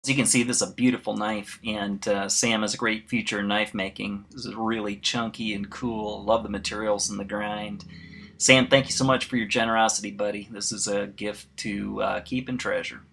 As you can see, this is a beautiful knife, and Sam has a great future in knife making. This is really chunky and cool. Love the materials and the grind. Sam, thank you so much for your generosity, buddy. This is a gift to keep and treasure.